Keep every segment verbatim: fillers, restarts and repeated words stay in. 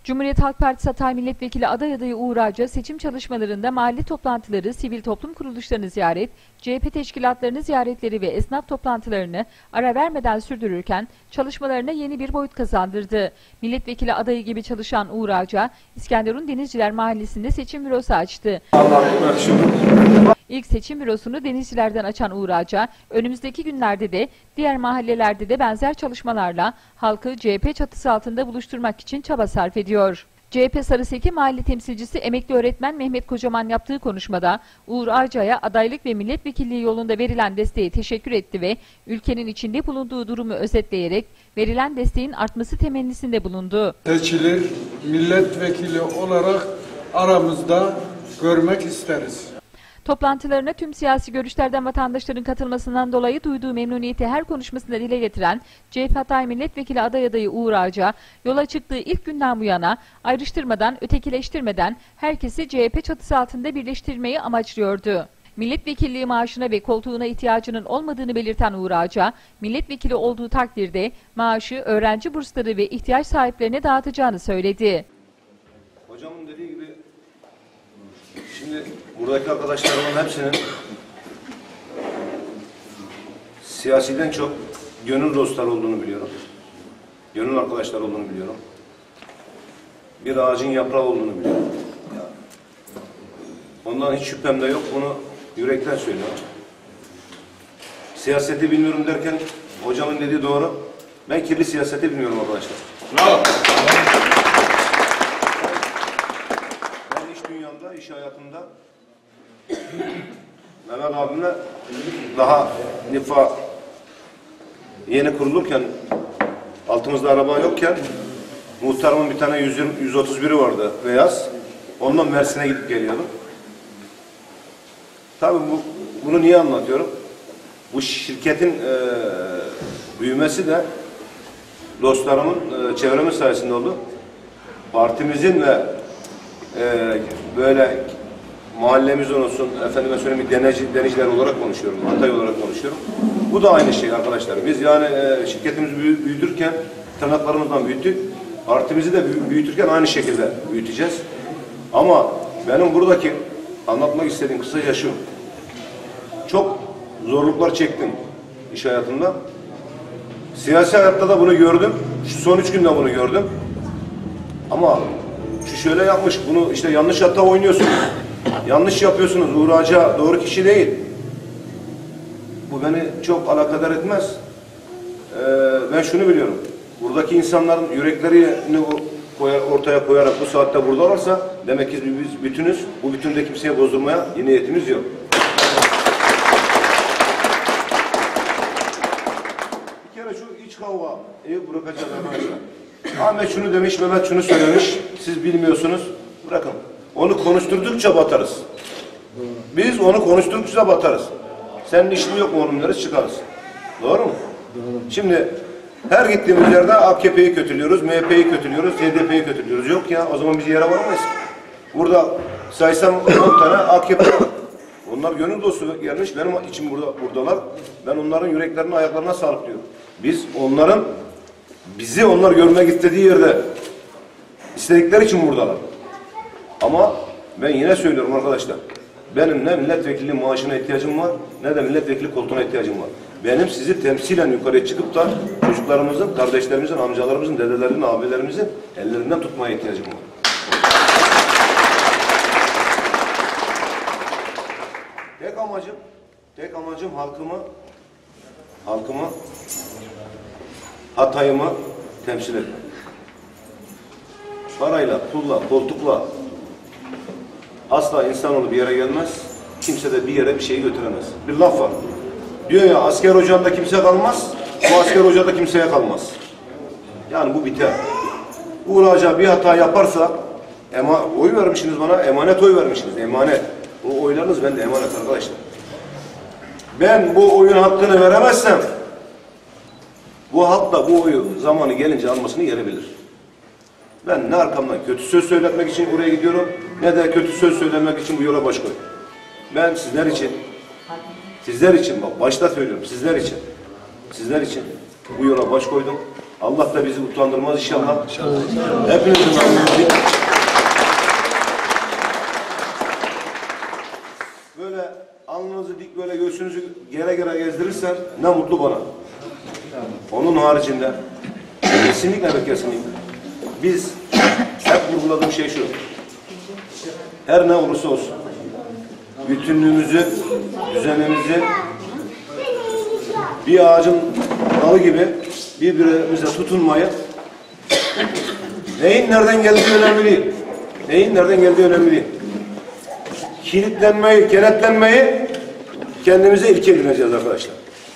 Cumhuriyet Halk Partisi Hatay Milletvekili aday adayı Uğur Ağca, seçim çalışmalarında mahalle toplantıları, sivil toplum kuruluşlarını ziyaret, C H P teşkilatlarını ziyaretleri ve esnaf toplantılarını ara vermeden sürdürürken çalışmalarına yeni bir boyut kazandırdı. Milletvekili adayı gibi çalışan Uğur Ağca, İskenderun Denizciler Mahallesi'nde seçim bürosu açtı. İlk seçim bürosunu Denizciler'den açan Uğur Ağca, önümüzdeki günlerde de diğer mahallelerde de benzer çalışmalarla halkı C H P çatısı altında buluşturmak için çaba sarf ediyor. C H P Sarıseki Mahalle Temsilcisi emekli öğretmen Mehmet Kocaman yaptığı konuşmada Uğur Ağca'ya adaylık ve milletvekilliği yolunda verilen desteğe teşekkür etti ve ülkenin içinde bulunduğu durumu özetleyerek verilen desteğin artması temennisinde bulundu. Seçilir, milletvekili olarak aramızda görmek isteriz. Toplantılarına tüm siyasi görüşlerden vatandaşların katılmasından dolayı duyduğu memnuniyeti her konuşmasında dile getiren C H P Hatay Milletvekili aday adayı Uğur Ağca, yola çıktığı ilk günden bu yana ayrıştırmadan, ötekileştirmeden herkesi C H P çatısı altında birleştirmeyi amaçlıyordu. Milletvekilliği maaşına ve koltuğuna ihtiyacının olmadığını belirten Uğur Ağca, milletvekili olduğu takdirde maaşı, öğrenci bursları ve ihtiyaç sahiplerine dağıtacağını söyledi. Hocamın dediği gibi şimdi buradaki arkadaşlarımın hepsinin siyasiden çok gönül dostları olduğunu biliyorum. Gönül arkadaşlar olduğunu biliyorum. Bir ağacın yaprağı olduğunu biliyorum. Ondan hiç şüphem de yok. Bunu yürekten söylüyorum. Siyaseti bilmiyorum derken hocamın dediği doğru. Ben kirli siyaseti bilmiyorum arkadaşlar. Bravo. Ben iş dünyamda, iş hayatımda Mehmet abimle daha nifa yeni kurulurken, altımızda araba yokken muhtarımın bir tane yüz yirmi, yüz otuz biri vardı beyaz. Ondan Mersin'e gidip geliyordum. Tabii bu, bunu niye anlatıyorum? Bu şirketin e, büyümesi de dostlarımın, e, çevremiz sayesinde oldu. Partimizin ve e, böyle mahallemiz olsun, efendime söyleyeyim deneci, denizciler olarak konuşuyorum, Hatay olarak konuşuyorum. Bu da aynı şey arkadaşlar. Biz yani e, şirketimizi büyütürken tırnaklarımızdan büyüttük. Partimizi de büyütürken aynı şekilde büyüteceğiz. Ama benim buradaki anlatmak istediğim kısaca şu. Çok zorluklar çektim iş hayatında. Siyasi hayatta da bunu gördüm. Şu son üç günde bunu gördüm. Ama şu şöyle yapmış, bunu işte yanlış hatta oynuyorsunuz. Yanlış yapıyorsunuz. Uğur Ağca doğru kişi değil. Bu beni çok alakadar etmez. Ee, ben şunu biliyorum. Buradaki insanların yüreklerini koyar, ortaya koyarak bu saatte burada olursa demek ki biz bütünüz. Bu bütünde kimseye bozdurmaya niyetimiz yok. Bir kere şu iç kavgayı bırakacağız arkadaşlar. Ahmet şunu demiş, Mehmet şunu söylemiş. Siz bilmiyorsunuz. Bırakın. Onu konuşturdukça batarız. Biz onu konuşturdukça batarız. Senin işin yok mu oğlum deriz, çıkarız. Doğru mu? Doğru. Şimdi her gittiğimiz yerde A K P'yi kötülüyoruz, M H P'yi kötülüyoruz, H D P'yi kötülüyoruz. Yok ya, o zaman biz yere varamayız. Burada saysam on tane A K P var. Onlar gönül dostu gelmiş, benim için burada buradalar. Ben onların yüreklerine, ayaklarına sağlık diyorum. Biz onların, bizi onlar görmek istediği yerde istedikleri için buradalar. Ama ben yine söylüyorum arkadaşlar. Benim ne milletvekili maaşına ihtiyacım var, ne de milletvekili koltuğuna ihtiyacım var. Benim sizi temsilen yukarıya çıkıp da çocuklarımızın, kardeşlerimizin, amcalarımızın, dedelerimizin, abilerimizin ellerinden tutmaya ihtiyacım var. Tek amacım, tek amacım halkımı, halkımı, Hatay'ımı temsil etmek. Parayla, pulla, koltukla asla insanoğlu bir yere gelmez. Kimse de bir yere bir şeyi götüremez. Bir laf var. Diyor ya, asker ocağında kimse kalmaz, bu asker ocağında kimseye kalmaz. Yani bu biter. Uğur Ağca bir hata yaparsa, ema, oy vermişsiniz bana, emanet oy vermişsiniz, emanet. O oylarınız bende emanet arkadaşlar. Ben bu oyun hakkını veremezsem, bu halk da bu oyu zamanı gelince almasını gelebilir. Ben ne arkamdan kötü söz söyletmek için buraya gidiyorum, ne de kötü söz söylemek için bu yola baş koyuyorum. Ben sizler için, sizler için bak başta söylüyorum, sizler için, sizler için bu yola baş koydum. Allah da bizi utandırmaz inşallah. Hepinizin alnınızı böyle alnınızı dik böyle göğsünüzü gere gere gezdirirsen ne mutlu bana. Onun haricinde kesinlikle ve kesinlikle biz hep vurguladığım şey şu. Her ne olursa olsun bütünlüğümüzü, düzenimizi bir ağacın dalı gibi birbirimize tutunmayı, neyin nereden geldiği önemli değil. Neyin nereden geldiği önemli değil. Kilitlenmeyi, kenetlenmeyi kendimize ilke edineceğiz arkadaşlar.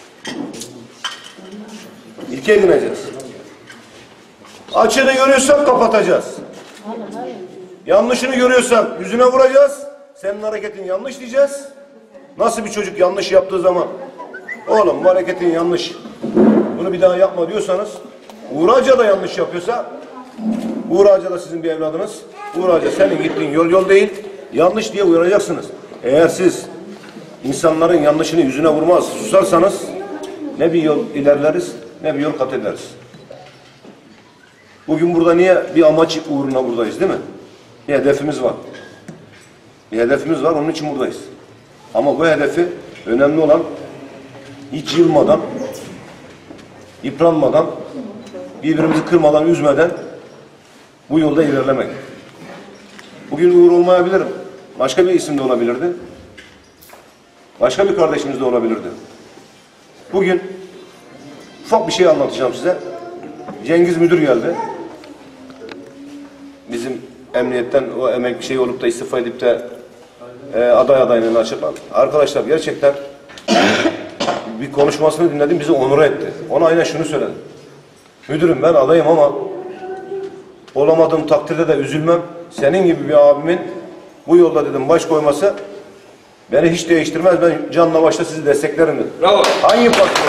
İlke edineceğiz. Açığını görüyorsak kapatacağız. Yanlışını görüyorsak yüzüne vuracağız. Senin hareketin yanlış diyeceğiz. Nasıl bir çocuk yanlış yaptığı zaman oğlum bu hareketin yanlış, bunu bir daha yapma diyorsanız, Uğur Ağaca da yanlış yapıyorsa, Uğur Ağaca da sizin bir evladınız. Uğur Ağaca senin gittiğin yol yol değil, yanlış diye uyaracaksınız. Eğer siz insanların yanlışını yüzüne vurmaz, susarsanız ne bir yol ilerleriz, ne bir yol kat ederiz. Bugün burada niye bir amaç uğruna buradayız değil mi? Bir hedefimiz var. Bir hedefimiz var, onun için buradayız. Ama bu hedefi önemli olan hiç yılmadan, yıpranmadan, birbirimizi kırmadan, üzmeden bu yolda ilerlemek. Bugün Uğur olmayabilirim. Başka bir isim de olabilirdi. Başka bir kardeşimiz de olabilirdi. Bugün ufak bir şey anlatacağım size. Cengiz Müdür geldi. Bizim emniyetten o emek şey olup da istifa edip de e, aday adaylığını açıkladı. Arkadaşlar gerçekten bir konuşmasını dinledim, bizi onur etti. Ona aynen şunu söyledim. Müdürüm ben adayım ama olamadığım takdirde de üzülmem. Senin gibi bir abimin bu yolda dedim baş koyması beni hiç değiştirmez. Ben canla başla sizi desteklerim dedim. Bravo. Hangi parti?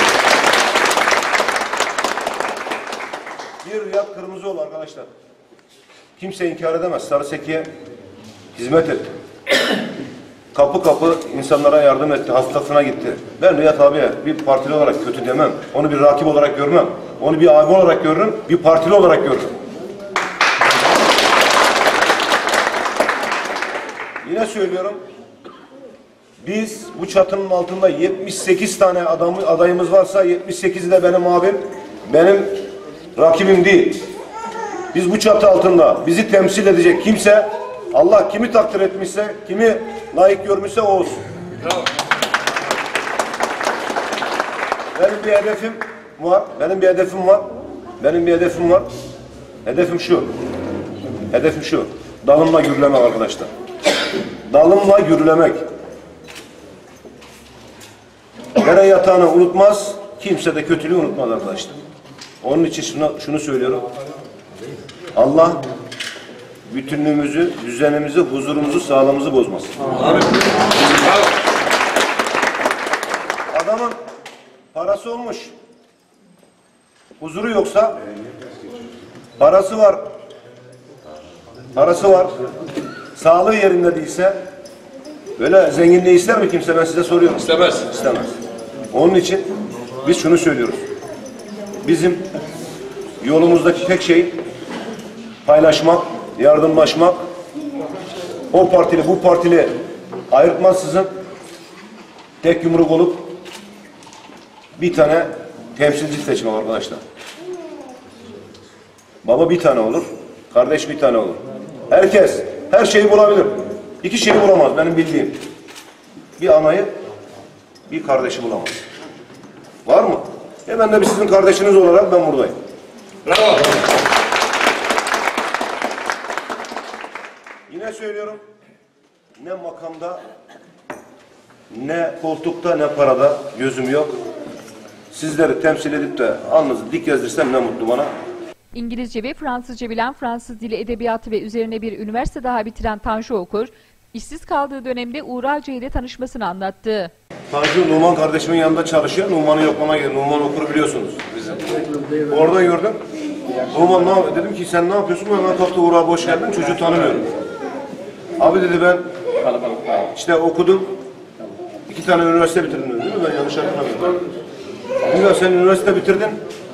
Bir Riyad Kırmızıoğlu arkadaşlar. Kimse inkar edemez. Sarıseki'ye hizmet etti. Kapı kapı insanlara yardım etti. Hastasına gitti. Ben Riyad abiye bir partili olarak kötü demem. Onu bir rakip olarak görmem. Onu bir abi olarak görürüm. Bir partili olarak görürüm. Yine söylüyorum. Biz bu çatının altında yetmiş sekiz tane adam, adayımız varsa yetmiş sekizi de benim abim, benim rakibim değil. Biz bu çatı altında bizi temsil edecek kimse, Allah kimi takdir etmişse, kimi layık görmüşse o olsun. Bravo. Benim bir hedefim var, benim bir hedefim var, benim bir hedefim var. Hedefim şu, hedefim şu, dalımla gürlemek arkadaşlar. Dalımla gürlemek. Dere yatağını unutmaz, kimse de kötülüğü unutmaz arkadaşlar. Onun için şunu, şunu söylüyorum. Allah bütünlüğümüzü, düzenimizi, huzurumuzu, sağlığımızı bozmasın. Adamın parası olmuş, huzuru yoksa, parası var, parası var, sağlığı yerinde değilse, böyle zenginliği ister mi kimse? Ben size soruyorum. İstemez. İstemez. Onun için biz şunu söylüyoruz. Bizim yolumuzdaki tek şey paylaşmak, yardımlaşmak, o partili bu partili ayırtmaksızın tek yumruk olup bir tane temsilci seçmek arkadaşlar. Baba bir tane olur, kardeş bir tane olur. Herkes her şeyi bulabilir. İki şeyi bulamaz benim bildiğim. Bir anayı, bir kardeşi bulamaz. Var mı? E ben de bir sizin kardeşiniz olarak ben buradayım. Bravo. Yine söylüyorum, ne makamda, ne koltukta, ne parada gözüm yok. Sizleri temsil edip de alnınızı dik gezdirsem ne mutlu bana. İngilizce ve Fransızca bilen, Fransız dili edebiyatı ve üzerine bir üniversite daha bitiren Tanju Okur, işsiz kaldığı dönemde Uğur Ağaca ile tanışmasını anlattı. Tanju Numan kardeşimin yanında çalışıyor. Numan'ı yoklamaya geldi. Numan Okur'u biliyorsunuz bizim. Orada gördüm. Numan ne yapıyor? Dedim ki sen ne yapıyorsun? Hemen kalktı Uğur abi hoş geldin. Çocuğu tanımıyorum. Abi dedi ben işte okudum. İki tane üniversite bitirdim dedi, değil mi? Ben yanlış hatırlamıyorum. Bilmiyorum sen üniversite bitirdin.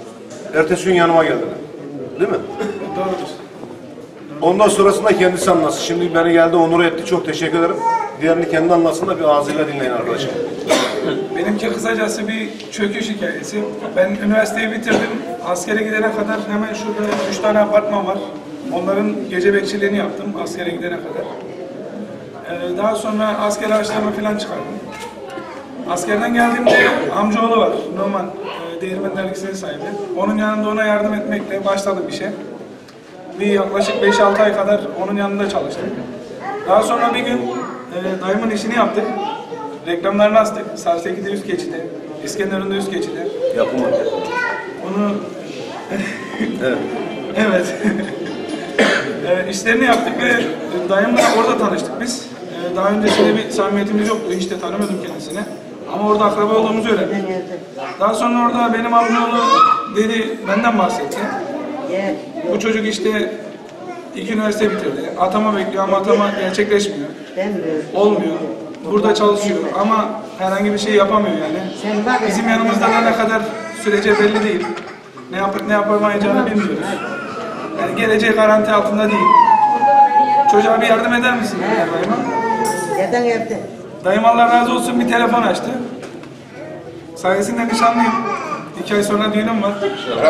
Ertesi gün yanıma geldiler. Değil mi? Doğrudur. Ondan sonrasında kendisi anlatsın. Şimdi beni geldi, onur etti. Çok teşekkür ederim. Diğerini kendi anlatsın da bir ağzıyla dinleyin arkadaşım. Benimki kısacası bir çöküş hikayesi. Ben üniversiteyi bitirdim. Askere gidene kadar hemen şurada üç tane apartman var. Onların gece bekçiliğini yaptım askere gidene kadar. Ee, daha sonra asker harçlığımı falan çıkardım. Askerden geldiğimde amcaoğlu var, Numan, e, Değirmen Dergisi'nin sahibi. Onun yanında ona yardım etmekle başladım işe. Bir yaklaşık beş altı ay kadar onun yanında çalıştım. Daha sonra bir gün e, dayımın işini yaptık. Reklamlarını astık. Sarseki'de üst geçidi, İskenderun'da üst geçidi. Yapım hocam. Onu... Evet. Evet. e, işlerini yaptık ve dayımla orada tanıştık biz. E, daha öncesinde bir samimiyetimiz yoktu. Hiç de tanımıyordum kendisini. Ama orada akraba olduğumuzu öğrendik. Daha sonra orada benim amcaoğlu dedi, benden bahsetti. Bu çocuk işte iki üniversite bitirdi. Atama bekliyor ama atama gerçekleşmiyor. Olmuyor. Burada çalışıyor ama herhangi bir şey yapamıyor yani. Bizim yanımızda da ne kadar sürece belli değil. Ne yapıp ne yapamayacağını bilmiyoruz. Yani geleceği garanti altında değil. Çocuğa bir yardım eder misin dayıma? Neden evde? Dayım Allah razı olsun bir telefon açtı. Sayesinde nişanlıyım. İki ay sonra düğünüm var.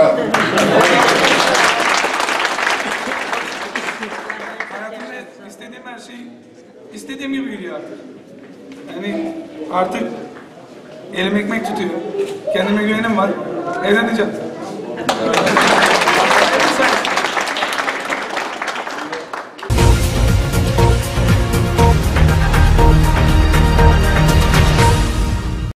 Hayatımda istediğim her şey istediğim gibi gidiyor artık. Yani artık elim ekmek tutuyor. Kendime güvenim var. Evleneceğim.